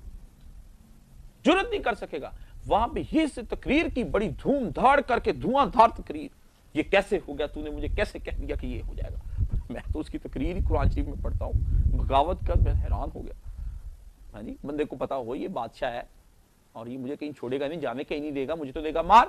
جرت نہیں کر سکے گا، وہاں پہ یہ سے تقریر کی بڑی دھوم دھاڑ کر کے دھواں دھار تقریر. یہ کیسے ہو گیا؟ تو نے مجھے کیسے کہہ دیا کہ یہ ہو جائے گا؟ میں تو اس کی تقریر ہی قرآن شریف میں پڑھتا ہوں، بغاوت کر میں حیران ہو گیا. ہاں جی، بندے کو پتا ہو یہ بادشاہ ہے اور یہ مجھے کہیں چھوڑے گا نہیں، جانے کہیں نہیں دے گا، مجھے تو دے گا مار.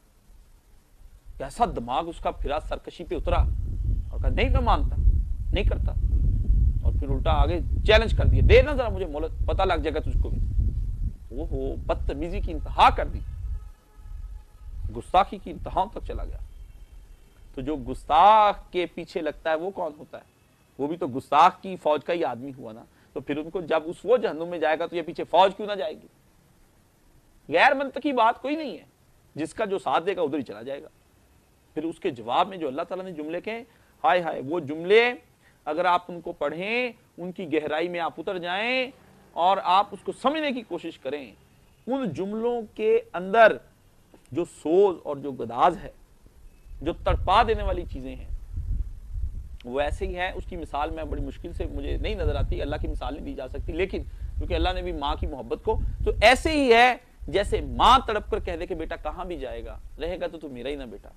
کیسا دماغ اس کا پھرا، سرکشی پہ اترا اور کہا نہیں میں مانتا، نہیں کرتا. اور پھر الٹا آگے چیلنج کر دیا، دے نا ذرا مجھے مہلت، پتہ لگ جائے گا تجھ کو بھی. وہ ہو بدتمیزی کی انتہا کر دی، گستاخی کی انتہاؤں تک چلا گیا. تو جو گستاخ کے پیچھے لگتا ہے وہ کون ہوتا ہے؟ وہ بھی تو گستاخ کی فوج کا ہی آدمی ہوا نا. تو پھر ان کو جب اس وہ جہنم میں جائے گا تو یہ پیچھے فوج کیوں نہ جائے گی؟ غیر منطقی بات کوئی نہیں ہے. جس کا جو ساتھ دے گا ادھر ہی چلا جائے گا. پھر اس کے جواب میں جو اللہ تعالیٰ نے جملے کہیں، ہائے ہائے، وہ جملے اگر آپ ان کو پڑھیں، ان کی گہرائی میں آپ اتر جائیں اور آپ اس کو سمجھنے کی کوشش کریں ان جملوں کے اندر جو سوز اور جو گداز ہے، جو تڑپا دینے والی چیزیں ہیں، وہ ایسے ہی ہیں. اس کی مثال میں بڑی مشکل سے مجھے نہیں نظر آتی، اللہ کی مثال نہیں دی جا سکتی، لیکن کیونکہ اللہ نے بھی ماں کی محبت کو، تو ایسے ہی ہے جیسے ماں تڑپ کر کہہ دے کہ بیٹا کہاں بھی جائے گا، رہے گا تو تو میرا ہی نہ بیٹا.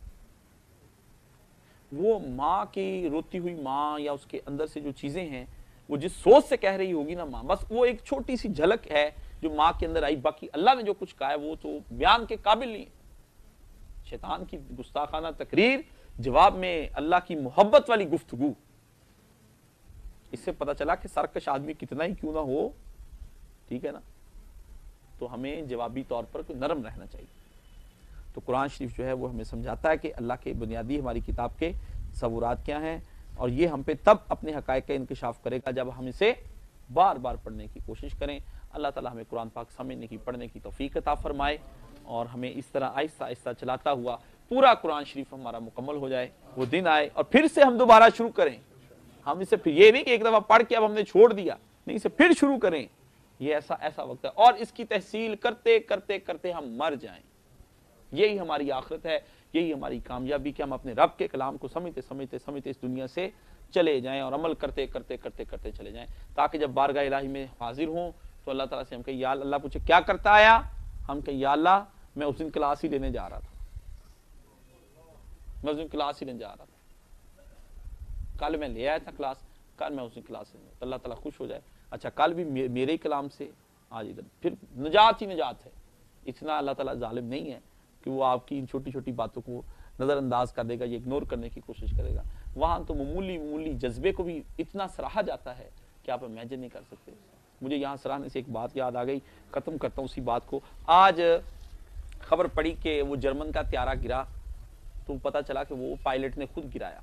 وہ ماں کی روتی ہوئی ماں یا اس کے اندر سے جو چیزیں ہیں وہ جس سوچ سے کہہ رہی ہوگی نا ماں، بس وہ ایک چھوٹی سی جھلک ہے جو ماں کے اندر آئی. باقی اللہ نے جو کچھ کہا ہے وہ تو بیان کے قابل نہیں. شیطان کی گستاخانہ تقریر، جواب میں اللہ کی محبت والی گفتگو. اس سے پتہ چلا کہ سرکش آدمی کتنا ہی کیوں نہ ہو، ٹھیک ہے نا، تو ہمیں جوابی طور پر نرم رہنا چاہیے. تو قرآن شریف جو ہے وہ ہمیں سمجھاتا ہے کہ اللہ کے بنیادی ہماری کتاب کے تصورات کیا ہیں، اور یہ ہم پہ تب اپنے حقائق کا انکشاف کرے گا جب ہم اسے بار بار پڑھنے کی کوشش کریں. اللہ تعالیٰ ہمیں قرآن پاک سمجھنے کی، پڑھنے کی توفیق عطا فرمائے، اور ہمیں اس طرح آہستہ آہستہ چلاتا ہوا پورا قرآن شریف ہمارا مکمل ہو جائے، وہ دن آئے اور پھر سے ہم دوبارہ شروع کریں. ہم اسے پھر یہ نہیں کہ ایک دفعہ پڑھ کے اب ہم نے چھوڑ دیا، نہیں، اسے پھر شروع کریں. یہ ایسا ایسا وقت ہے، اور اس کی تحصیل کرتے کرتے کرتے ہم مر جائیں. یہی ہماری آخرت ہے، یہی ہماری کامیابی، کہ ہم اپنے رب کے کلام کو سمجھتے سمجھتے سمجھتے اس دنیا سے چلے جائیں اور عمل کرتے کرتے کرتے کرتے چلے جائیں، تاکہ جب بارگاہ الہی میں حاضر ہوں تو اللہ تعالیٰ سے ہم کہیں یا اللہ پوچھے کیا کرتا آیا، ہم کہیں یا اللہ میں اس دن کلاس ہی لینے جا رہا تھا، میں اس دن کلاس ہی لینے جا رہا تھا، کل میں لے آیا تھا کلاس، کل میں اس دن کلاس لینے، تو اللہ تعالیٰ خوش ہو جائے، اچھا کل بھی میرے ہی کلام سے آج ادھر، پھر نجات ہی نجات ہے. اتنا اللہ تعالیٰ ظالم نہیں ہے کہ وہ آپ کی ان چھوٹی چھوٹی باتوں کو نظر انداز کر دے گا، یہ اگنور کرنے کی کوشش کرے گا. وہاں تو معمولی معمولی جذبے کو بھی اتنا سراہا جاتا ہے کہ آپ امیجن نہیں کر سکتے. مجھے یہاں سراہنے سے ایک بات یاد آ گئی، ختم کرتا ہوں اسی بات کو. آج خبر پڑی کہ وہ جرمن کا طیارہ گرا، تو پتہ چلا کہ وہ پائلٹ نے خود گرایا،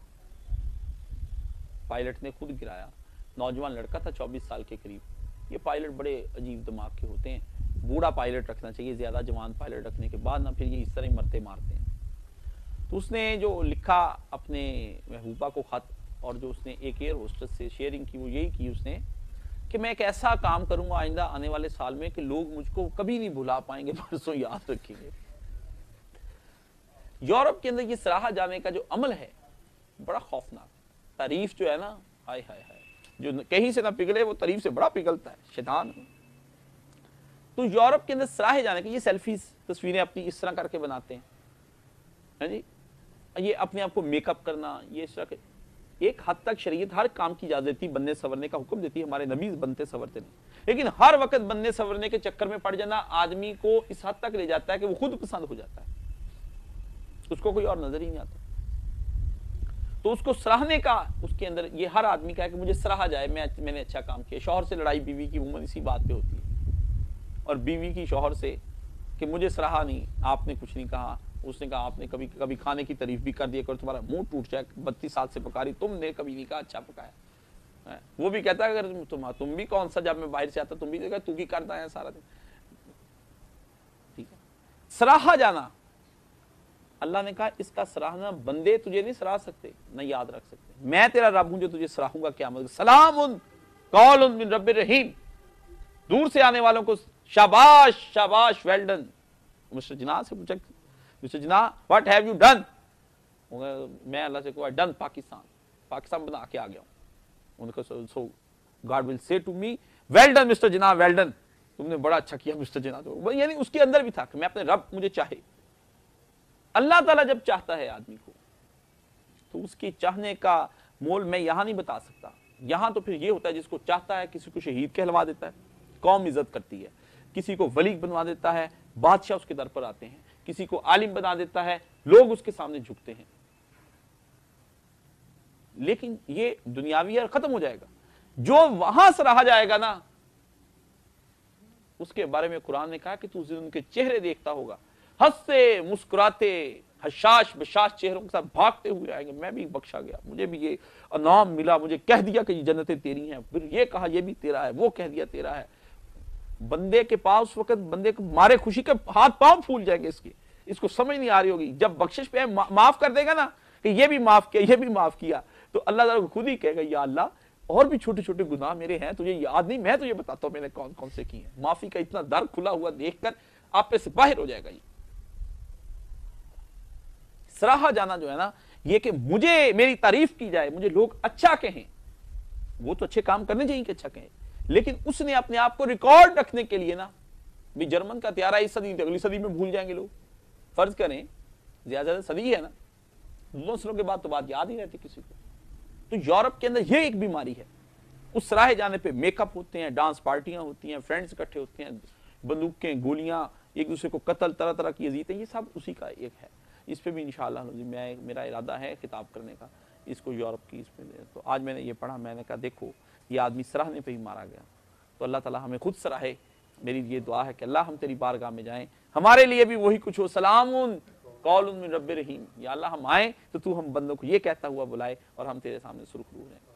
پائلٹ نے خود گرایا. نوجوان لڑکا تھا چوبیس سال کے قریب. یہ پائلٹ بڑے عجیب دماغ کے ہوتے ہیں، بوڑھا پائلٹ رکھنا چاہیے، زیادہ جوان پائلٹ رکھنے کے بعد نہ پھر یہ اس طرح ہی مرتے مارتے ہیں. تو اس نے جو لکھا اپنے محبوبہ کو خط، اور جو اس نے ایک ایئر ہوسٹس سے شیئرنگ کی، وہ یہی کی اس نے کہ میں ایک ایسا کام کروں گا آئندہ آنے والے سال میں کہ لوگ مجھ کو کبھی نہیں بھلا پائیں گے، پرسوں یاد رکھیں گے. یورپ کے اندر یہ سراہا جانے کا جو عمل ہے بڑا خوفناک. تعریف جو ہے نا، ہائے ہائے ہائے، جو کہیں سے نہ پگھلے وہ تعریف سے بڑا پگھلتا ہے شیطان. تو یورپ کے اندر سراہے جانے کے یہ سیلفیز، تصویریں اپنی اس طرح کر کے بناتے ہیں جی، یہ اپنے آپ کو میک اپ کرنا، یہ اس طرح کے. ایک حد تک شریعت ہر کام کی اجازت دیتی، بننے سورنے کا حکم دیتی ہے، ہمارے نبی بنتے سورتے نہیں، لیکن ہر وقت بننے سورنے کے چکر میں پڑ جانا آدمی کو اس حد تک لے جاتا ہے کہ وہ خود پسند ہو جاتا ہے، اس کو کوئی اور نظر ہی نہیں آتا. تو اس کو سراہنے کا اس کے اندر یہ ہر آدمی کا ہے کہ مجھے سراہا جائے، میں میں نے اچھا کام کیا. شوہر سے لڑائی بیوی کی عموماً اسی بات پہ ہوتی ہے، اور بیوی کی شوہر سے کہ مجھے سراہا نہیں، آپ نے کچھ نہیں کہا. اس نے کہا آپ نے کبھی کبھی کھانے کی تعریف بھی کر دیا کرو، تمہارا منہ ٹوٹ جائے، بتیس سال سے پکا رہی، تم نے کبھی نہیں کہا اچھا پکایا. وہ بھی کہتا ہے اگر تم تم بھی کون سا، جب میں باہر سے آتا تم بھی دیکھا تو کی کرتا ہے سارا دن. ٹھیک ہے، سراہا جانا، اللہ نے کہا اس کا سراہنا بندے تجھے نہیں سراہ سکتے، نہ یاد رکھ سکتے. میں تیرا رب ہوں جو تجھے سراہوں گا قیامت. سلام قول من رب الرحیم، دور سے آنے والوں کو شاباش شاباش، ویل ڈن. مسٹر جناح سے پوچھا Mr Jinnah what have you done, میں اللہ سے کہا ڈن پاکستان، پاکستان بنا کے آ گیا ہوں. ان کو سو God will say to me well done Mr Jinnah, well done, تم نے بڑا اچھا کیا مسٹر جناح. تو یعنی اس کے اندر بھی تھا کہ میں اپنے رب مجھے چاہے. اللہ تعالیٰ جب چاہتا ہے آدمی کو تو اس کی چاہنے کا مول میں یہاں نہیں بتا سکتا. یہاں تو پھر یہ ہوتا ہے جس کو چاہتا ہے کسی کو شہید کہلوا دیتا ہے، قوم عزت کرتی ہے، کسی کو ولی بنوا دیتا ہے، بادشاہ اس کے در پر آتے ہیں، کسی کو عالم بنا دیتا ہے، لوگ اس کے سامنے جھکتے ہیں. لیکن یہ دنیاوی ہے، ختم ہو جائے گا. جو وہاں سے رہا جائے گا نا، اس کے بارے میں قرآن نے کہا کہ تو ان کے چہرے دیکھتا ہوگا، ہنستے مسکراتے حشاش بشاش چہروں کے ساتھ بھاگتے ہوئے آئیں گے. میں بھی بخشا گیا، مجھے بھی یہ انعام ملا، مجھے کہہ دیا کہ یہ جنتیں تیری ہیں، پھر یہ کہا یہ بھی تیرا ہے، وہ کہہ دیا تیرا ہے. بندے کے پاس اس وقت بندے کو مارے خوشی کے ہاتھ پاؤں پھول جائیں گے. اس کی اس کو سمجھ نہیں آ رہی ہوگی. جب بخشش پہ معاف کر دے گا نا کہ یہ بھی معاف کیا یہ بھی معاف کیا، تو اللہ تعالیٰ خود ہی کہے گا یا اللہ اور بھی چھوٹے چھوٹے گناہ میرے ہیں، تجھے یاد نہیں، میں تجھے بتاتا ہوں میں نے کون کون سے کیے ہیں. معافی کا اتنا در کھلا ہوا دیکھ کر آپ پہ سے باہر ہو جائے گا. یہ سراہا جانا جو ہے نا یہ کہ مجھے میری تعریف کی جائے, مجھے لوگ اچھا کہیں, وہ تو اچھے کام کرنے چاہیے کہ اچھا کہیں, لیکن اس نے اپنے آپ کو ریکارڈ رکھنے کے لیے نا بھی جرمن کا تیارہ اس صدی اگلی صدی میں بھول جائیں گے لوگ. فرض کریں زیادہ زیادہ صدی ہے نا, دو سالوں کے بعد تو بات یاد ہی رہتی کسی کو. تو یورپ کے اندر یہ ایک بیماری ہے, اس سراہے جانے پہ میک اپ ہوتے ہیں, ڈانس پارٹیاں ہوتی ہیں, فرینڈز اکٹھے ہوتے ہیں, بندوقیں, گولیاں, ایک دوسرے کو قتل, طرح طرح کی اذیتیں, یہ سب اسی کا ایک ہے. اس پہ بھی انشاءاللہ میں میرا ارادہ ہے خطاب کرنے کا اس کو یورپ کی اس پہ. تو آج میں نے یہ پڑھا, میں نے کہا دیکھو یہ آدمی سراہنے پہ ہی مارا گیا, تو اللہ تعالیٰ ہمیں خود سراہے. میری یہ دعا ہے کہ اللہ ہم تیری بارگاہ میں جائیں, ہمارے لیے بھی وہی کچھ ہو, سلام قول من رب رحیم. یا اللہ ہم آئیں تو تو ہم بندوں کو یہ کہتا ہوا بلائے اور ہم تیرے سامنے سرخرو رہیں.